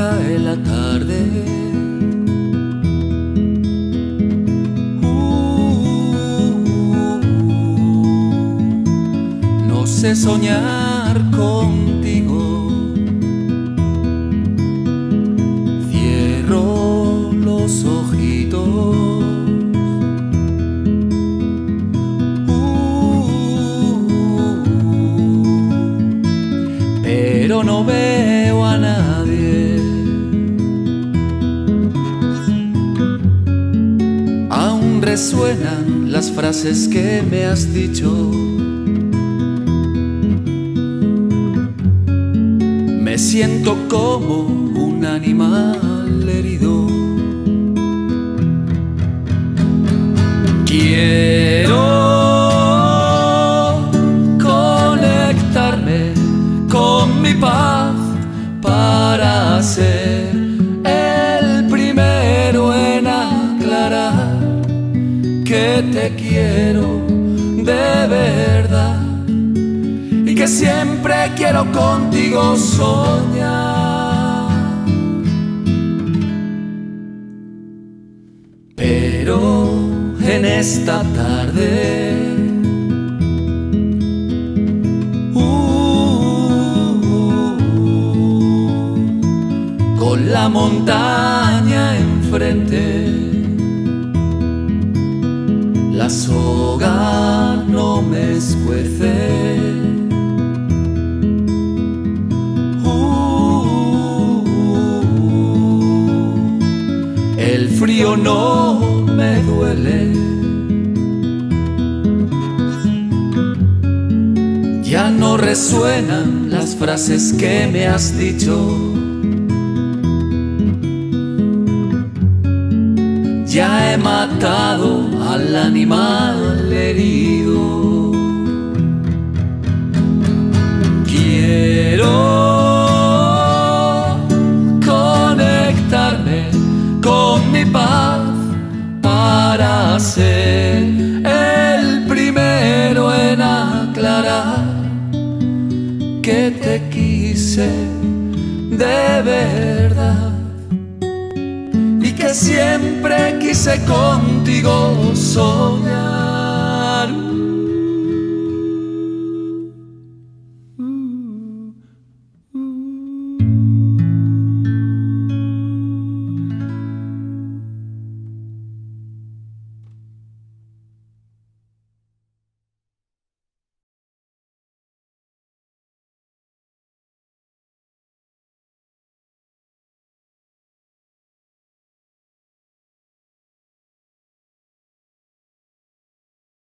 cae la tarde. No sé soñar contigo. Cierro los ojitos. Pero no veo a nadie. Aún resuenan las frases que me has dicho. Me siento como un animal herido. Quiero conectarme con mi paz para ser el primero en aclarar que te quiero de verdad y que siempre quiero contigo soñar. Pero en esta tarde con la montaña enfrente, la soga no me escuece. El frío no me duele. Ya no resuenan las frases que me has dicho. Ya he matado al animal herido. Quiero conectarme con mi paz para ser el primero en aclarar que te quise de verdad y que siempre quise contigo soñar.